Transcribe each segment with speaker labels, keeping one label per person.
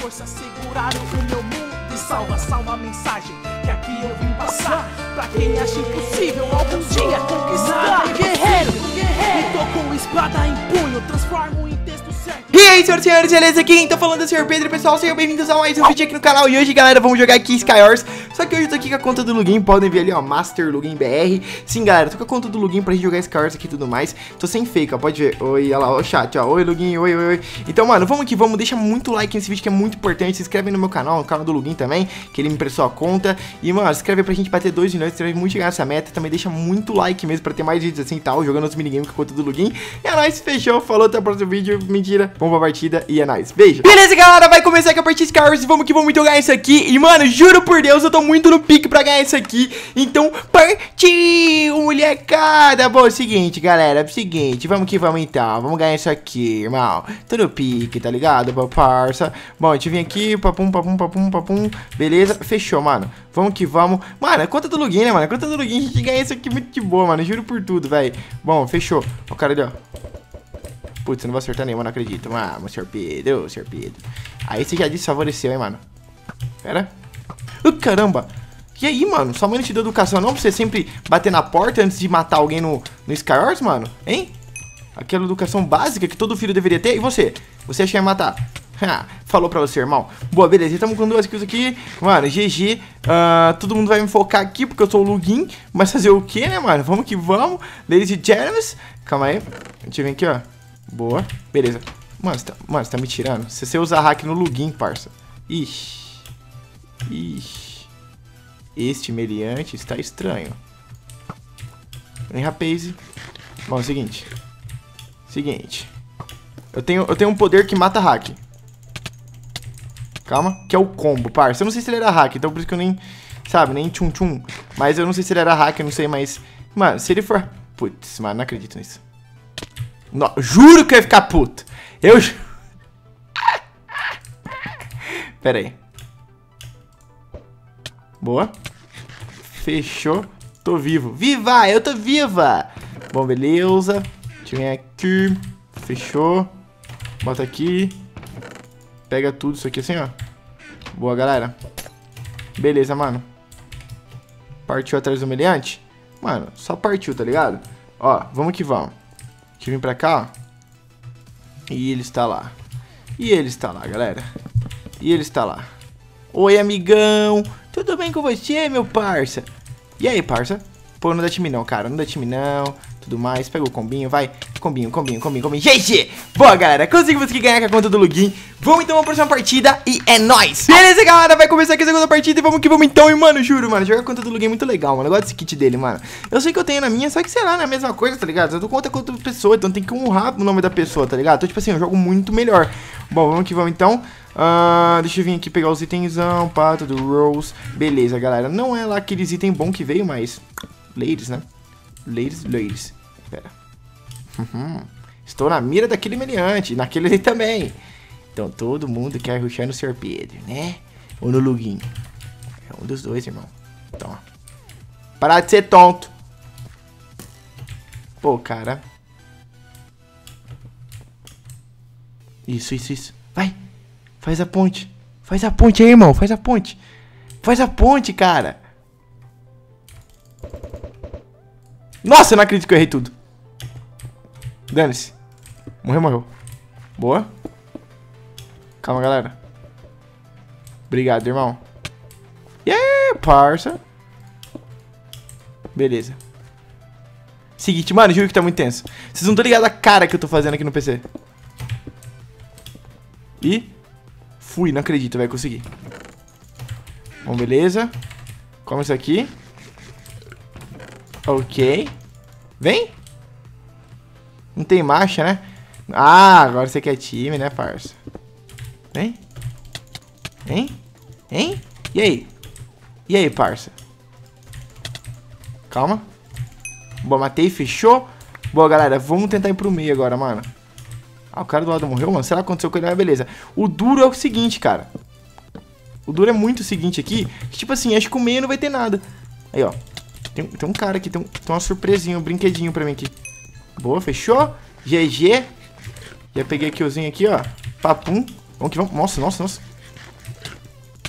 Speaker 1: força seguraram o meu mundo e salva a mensagem que aqui eu vim passar. Pra quem acha impossível algum dia conquistar. Guerreiro, e tô com espada em punho, transformo em texto certo.
Speaker 2: E aí, senhoras e senhores, beleza? Quem tá falando é o Sr. Pedro, pessoal, sejam bem-vindos a mais um vídeo aqui no canal. E hoje, galera, vamos jogar aqui Skywars. Só que hoje eu tô aqui com a conta do Lugin, podem ver ali, ó, Master Lugin BR. Sim, galera, tô com a conta do Lugin pra gente jogar Skywars aqui e tudo mais. Tô sem fake, ó, pode ver. Oi, olha lá, ó, o chat, ó. Oi, Lugin, oi, oi, oi. Então, mano, vamos que vamos, deixa muito like nesse vídeo que é muito importante. Se inscreve no meu canal, no canal do Lugin também, que ele me emprestou a conta. E, mano, se inscreve pra gente bater 2 milhões, se muito chegar nessa meta. Também deixa muito like mesmo pra ter mais vídeos assim e tal, jogando os minigames com a conta do Lugin. E é nóis, fechou, falou, até o próximo vídeo. Mentira, vamos pra partida e é nóis, beijo. Beleza, galera, vai começar aqui a partida Skywars. Vamos que vamos muito ganhar isso aqui. E, mano, juro por Deus, eu tô muito no pique pra ganhar isso aqui. Então, partiu, molecada. Bom, é o seguinte, galera, é o seguinte, vamos que vamos então. Vamos ganhar isso aqui, irmão. Tô no pique, tá ligado, parça? Bom, a gente vem aqui, papum, papum, papum, papum. Beleza, fechou, mano. Vamos que vamos. Mano, é conta do Lugin, né, mano? É conta do Lugin, a gente ganha isso aqui muito de boa, mano. Juro por tudo, velho. Bom, fechou. Ó o cara ali, ó. Putz, eu não vou acertar nenhuma, não acredito. Ah, meu Sr. Pedro, Sr. Pedro. Aí você já desfavoreceu, hein, mano. Pera. Caramba. E aí, mano? Sua mãe não te deu educação não pra você sempre bater na porta antes de matar alguém no Skywars, mano? Hein? Aquela educação básica que todo filho deveria ter. E você? Você acha que ia matar? Falou pra você, irmão. Boa, beleza, estamos com 2 kills aqui. Mano, GG. Todo mundo vai me focar aqui porque eu sou o Lugin. Mas fazer o que, né, mano? Vamos que vamos. Ladies and gentlemen. Calma aí. Deixa eu ver aqui, ó. Boa, beleza. Mano, você tá me tirando? Se você usar hack no Lugin, parça. Ixi. Ixi. Este meliante está estranho. Vem, rapaz. Bom, é o seguinte. Eu tenho um poder que mata hack. Calma, que é o combo, parça. Eu não sei se ele era hack, então por isso que eu nem... Sabe, nem tchum-tchum. Mas eu não sei se ele era hack, eu não sei, mas... Mano, se ele for... Putz, mano, não acredito nisso. Não, juro que eu ia ficar puto. Eu juro. Pera aí. Boa. Fechou. Tô vivo. Viva! Eu tô viva! Bom, beleza. Deixa eu vir aqui. Fechou. Bota aqui. Pega tudo isso aqui assim, ó. Boa, galera. Beleza, mano. Partiu atrás do meliante? Mano, só partiu, tá ligado? Ó, vamos que vamos. Deixa eu vir pra cá, ó. E ele está lá. E ele está lá, galera. E ele está lá. Oi, amigão. Tudo bem com você, meu parça? E aí, parça? Pô, não dá time não, cara. Não dá time não. Tudo mais. Pega o combinho, vai. Combinho. GG! Boa, galera. Conseguimos aqui ganhar com a conta do Lugin. Vamos então pra próxima partida e é nóis! Beleza, galera. Vai começar aqui a segunda partida e vamos que vamos então. E, mano, juro, mano. Jogar com a conta do Lugin é muito legal, mano. Eu gosto desse kit dele, mano. Eu sei que eu tenho na minha, só que sei lá, não é a mesma coisa, tá ligado? Eu tô com outra pessoa, então tem que honrar o nome da pessoa, tá ligado? Então, tipo assim, eu jogo muito melhor. Bom, vamos que vamos então. Deixa eu vir aqui pegar os itensão, pato do Rose. Beleza, galera. Não é lá aqueles itens bons que veio, mas... Ladies, né? Ladies. Pera. Estou na mira daquele meliante. Naquele ali também. Então todo mundo quer rushar no Sr. Pedro, né? Ou no Lugin. É um dos dois, irmão. Então, ó. Parar de ser tonto. Pô, cara. Isso. Vai. Faz a ponte. Faz a ponte aí, irmão. Faz a ponte. Faz a ponte, cara. Nossa, eu não acredito que eu errei tudo. Dane-se. Morreu. Boa. Calma, galera. Obrigado, irmão. E aí, parça. Beleza. Seguinte, mano, juro que tá muito tenso. Vocês não estão ligados a cara que eu tô fazendo aqui no PC. E... Fui, não acredito, vai conseguir. Bom, beleza. Come isso aqui. Ok. Vem. Não tem marcha, né? Ah, agora você quer time, né, parça? Vem. Hein? E aí? E aí, parça? Calma. Boa, matei, fechou. Boa, galera, vamos tentar ir pro meio agora, mano. Ah, o cara do lado morreu, mano. Será que aconteceu com ele? Ah, beleza. O duro é o seguinte, cara. O duro é muito o seguinte aqui. Que, tipo assim, acho que o meio não vai ter nada. Aí, ó. Tem um cara aqui, tem uma surpresinha, um brinquedinho pra mim aqui. Boa, fechou. GG. Já peguei a killzinha aqui, ó. Papum. Vamos que vamos. Nossa.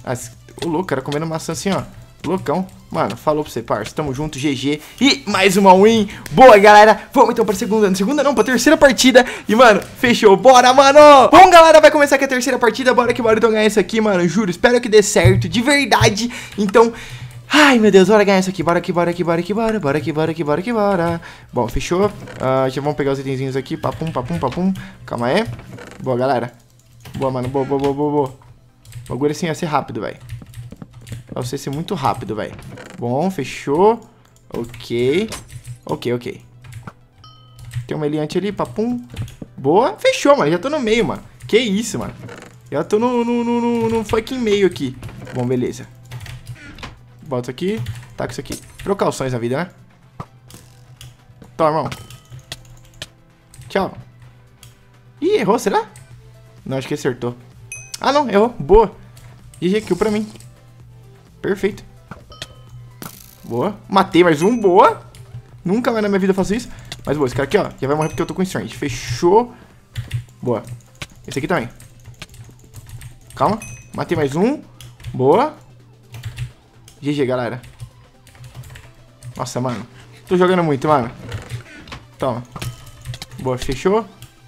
Speaker 2: Ô, louco, cara comendo maçã assim, ó. Loucão. Mano, falou pra você, parça. Tamo junto, GG. E mais uma win. Boa, galera. Vamos então pra segunda. Segunda não, pra terceira partida. E, mano, fechou. Bora, mano. Bom, galera, vai começar aqui a terceira partida. Bora que bora então ganhar isso aqui, mano. Juro, espero que dê certo. De verdade. Então... Ai, meu Deus, bora ganhar isso aqui. Bora aqui, bora aqui, bora aqui, bora. Bora aqui, bora aqui, bora aqui, bora. Bom, fechou. Já vamos pegar os itenzinhos aqui. Papum, papum, papum. Calma aí. Boa, galera. Boa, mano. Boa, boa, boa, boa, boa. O bagulho assim ia ser rápido, velho. Pra você ser muito rápido, velho. Bom, fechou. Ok. Ok. Tem uma eliante ali, papum. Boa. Fechou, mano. Já tô no meio, mano. Que isso, mano. Já tô no fucking meio aqui. Bom, beleza. Bota aqui. Tá com isso aqui. Precauções na vida, né? Toma, irmão. Tchau. Ih, errou, será? Não, acho que acertou. Ah, não, errou. Boa. GG kill pra mim. Perfeito. Boa. Matei mais um. Boa. Nunca mais na minha vida eu faço isso. Mas boa, esse cara aqui, ó, já vai morrer porque eu tô com strength. Fechou. Boa. Esse aqui também. Calma. Matei mais um. Boa. GG, galera. Nossa, mano. Tô jogando muito, mano. Toma. Boa, fechou.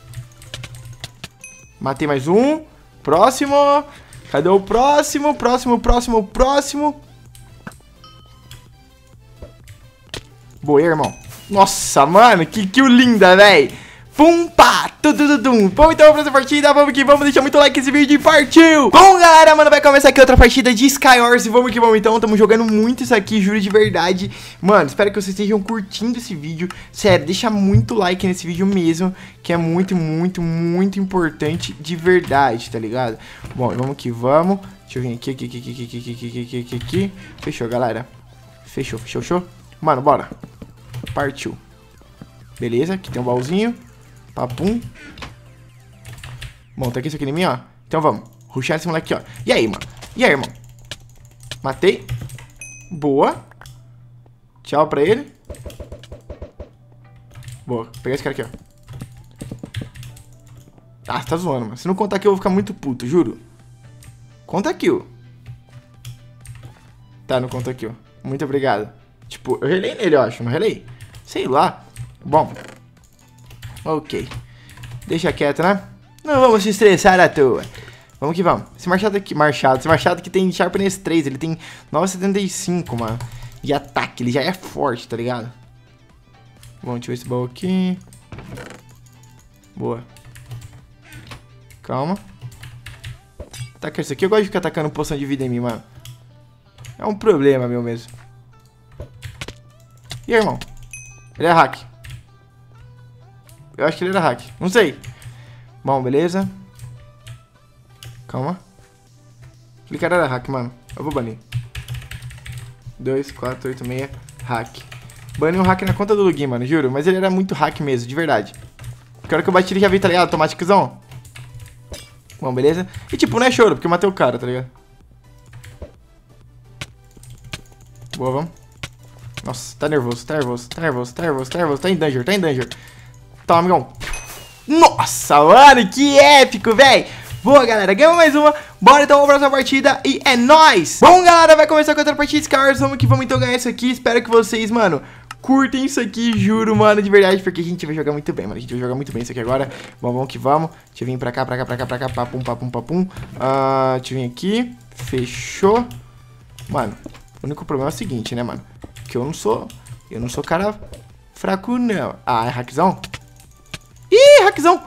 Speaker 2: Matei mais um. Próximo. Cadê o próximo? Próximo. Boa, irmão. Nossa, mano. Que kill linda, velho. Pumpa. Tudududum. Vamos então pra essa partida. Vamos que vamos. Deixa muito like nesse vídeo e partiu. Bom, galera, mano, vai começar aqui outra partida de Skywars. E vamos que vamos então. Estamos jogando muito isso aqui, juro de verdade. Mano, espero que vocês estejam curtindo esse vídeo. Sério, deixa muito like nesse vídeo mesmo, que é muito importante de verdade, tá ligado? Bom, vamos que vamos. Deixa eu vir aqui. Fechou, galera. Fechou. Mano, bora. Partiu. Beleza, aqui tem um baúzinho. Papum. Bom, tá aqui isso aqui em mim, ó. Então vamos. Rushar esse moleque aqui, ó. E aí, mano? E aí, irmão? Matei. Boa. Tchau pra ele. Boa. Vou pegar esse cara aqui, ó. Ah, você tá zoando, mano. Se não contar aqui, eu vou ficar muito puto, juro. Conta kill. Tá, não conta kill. Muito obrigado. Tipo, eu relei nele, eu acho. Não relei? Sei lá. Bom. Ok. Deixa quieto, né? Não vamos se estressar à toa. Vamos que vamos. Esse machado aqui... Esse machado que tem Sharpness 3. Ele tem 9,75, mano. De ataque. Ele já é forte, tá ligado? Bom, deixa eu ver esse baú aqui. Boa. Calma. Taca isso aqui. Eu gosto de ficar atacando poção de vida em mim, mano. É um problema meu mesmo. E aí, irmão? Ele é hack. Eu acho que ele era hack. Não sei. Bom, beleza. Calma. Aquele cara era hack, mano. Eu vou banir. 2, 4, 8, 6. Hack. Bani um hack na conta do Lugin, mano. Juro. Mas ele era muito hack mesmo, de verdade. Porque a hora que eu bati ele já vi, tá ligado? Automáticozão. Bom, beleza. E tipo, não é choro, porque eu matei o cara, tá ligado? Boa, vamos. Nossa, tá nervoso. Tá em danger. Toma, amigão. Nossa, mano, que épico, velho. Boa, galera, ganhamos mais uma. Bora então pra próxima partida e é nóis. Bom, galera, vai começar com outra partida de Skywars. Vamos que vamos então ganhar isso aqui. Espero que vocês, mano, curtem isso aqui, juro, mano, de verdade. Porque a gente vai jogar muito bem, mano. A gente vai jogar muito bem isso aqui agora. Bom, vamos que vamos. Deixa eu vir pra cá. Papum. Deixa eu vir aqui. Fechou. Mano, o único problema é o seguinte, né, mano? Que eu não sou cara fraco, não. Ah, é hackzão? Ih, hackzão.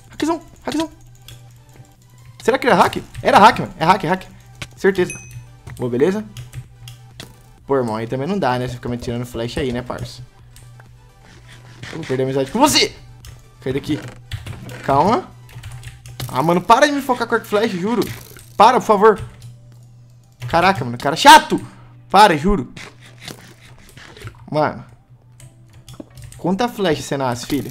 Speaker 2: Será que era hack? Era hack, mano. É hack. Certeza. Boa, beleza? Pô, irmão, aí também não dá, né? Você fica me tirando flash aí, né, parça? Eu vou perder a amizade com você. Cai daqui. Calma. Ah, mano, para de me focar com arco flash, juro. Para, por favor. Caraca, mano, cara chato. Para, juro. Mano. Quanta flash você nasce, filho?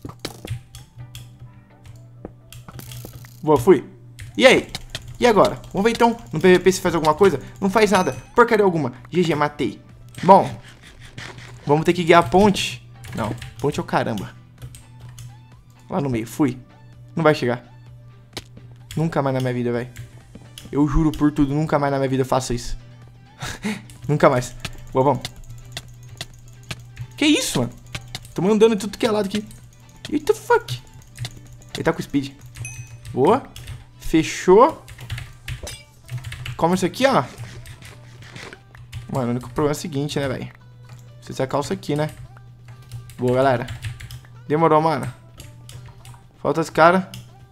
Speaker 2: Boa, fui. E aí? E agora? Vamos ver então no PVP se faz alguma coisa? Não faz nada. Porcaria alguma. GG, matei. Bom. Vamos ter que guiar a ponte. Não, ponte é o caramba. Lá no meio, fui. Não vai chegar. Nunca mais na minha vida, velho. Eu juro por tudo, nunca mais na minha vida eu faço isso. Nunca mais. Boa, vamos. Que isso, mano? Tô mandando em tudo que é lado aqui. What the fuck? Ele tá com speed. Boa. Fechou. Como isso aqui, ó. Mano, o único problema é o seguinte, né, velho? Precisa sacar isso aqui, né? Boa, galera. Demorou, mano. Falta esse cara.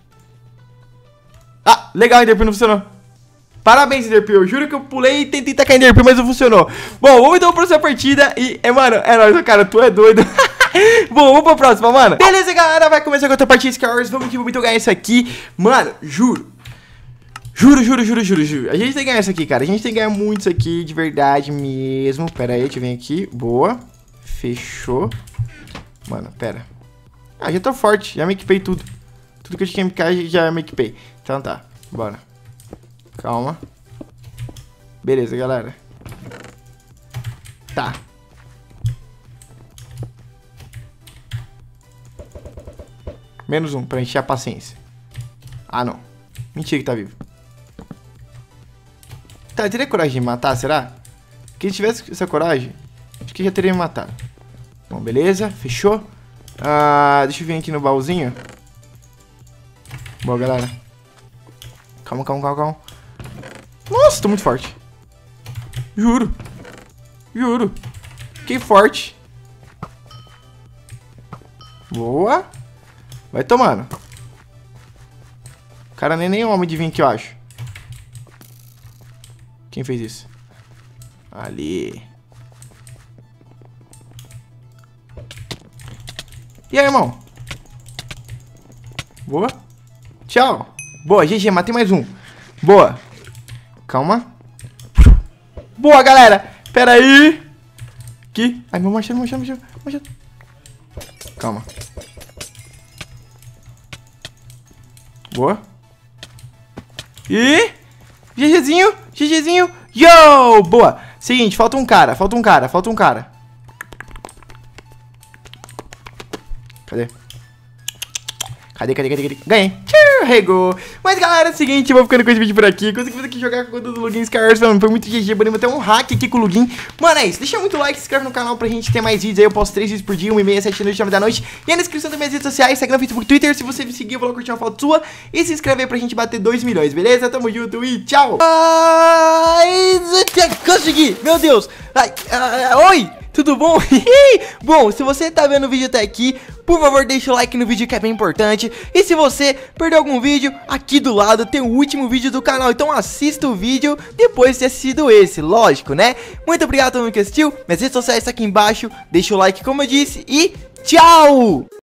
Speaker 2: Ah, legal, Enderpeel não funcionou. Parabéns, Enderpeel. Eu juro que eu pulei e tentei tacar Enderpeel, mas não funcionou. Bom, vamos então pra próxima partida. E, mano, é nóis, cara. Tu é doido. Bom, vamos pra próxima, mano. Beleza, galera. Vai começar com outra partida de Skywars. Vamos que vamos então ganhar isso aqui. Mano, juro. Juro. A gente tem que ganhar isso aqui, cara. A gente tem que ganhar muito isso aqui, de verdade mesmo. Pera aí, deixa eu vir aqui. Boa. Fechou. Mano, pera. Ah, já tô forte. Já me equipei tudo. Tudo que eu tinha que equipar, já me equipei. Então tá, bora. Calma. Beleza, galera. Tá. Menos um, pra encher a paciência. Ah, não. Mentira que tá vivo. Tá, teria coragem de me matar, será? Que se tivesse essa coragem, acho que já teria me matado. Bom, beleza, fechou. Deixa eu vir aqui no baúzinho. Boa, galera. Calma. Nossa, tô muito forte. Juro. Fiquei forte. Boa. Vai tomando. O cara nem homem de vir aqui, eu acho. Quem fez isso? Ali. E aí, irmão? Boa. Tchau. Boa, GG, matei mais um. Boa. Calma. Boa, galera. Pera aí. Aqui. Ai, meu machado. Calma. Boa. E... GGzinho. Yo! Boa. Seguinte, falta um cara. Cadê? Ganhei. Regou. Mas, galera, é o seguinte, eu vou ficando com esse vídeo por aqui. Consegui fazer aqui jogar com o conta do Lugin Skywars, mano. Foi muito GG, bonito. Ter um hack aqui com o Lugin. Mano, é isso. Deixa muito like, se inscreve no canal pra gente ter mais vídeos aí. Eu posto 3 vídeos por dia, 1h30, 7 da noite, 9 da noite. E aí na descrição das minhas redes sociais, Instagram, Facebook, Twitter. Se você me seguir, eu vou lá curtir uma foto sua. E se inscreve aí pra gente bater 2 milhões, beleza? Tamo junto e tchau. Consegui, meu Deus. Oi. Tudo bom? Bom, se você tá vendo o vídeo até aqui, por favor, deixa o like no vídeo que é bem importante. E se você perdeu algum vídeo, aqui do lado tem o último vídeo do canal. Então assista o vídeo depois de ter assistido esse, lógico, né? Muito obrigado a todo mundo que assistiu. Minhas redes sociais estão aqui embaixo. Deixa o like como eu disse e tchau!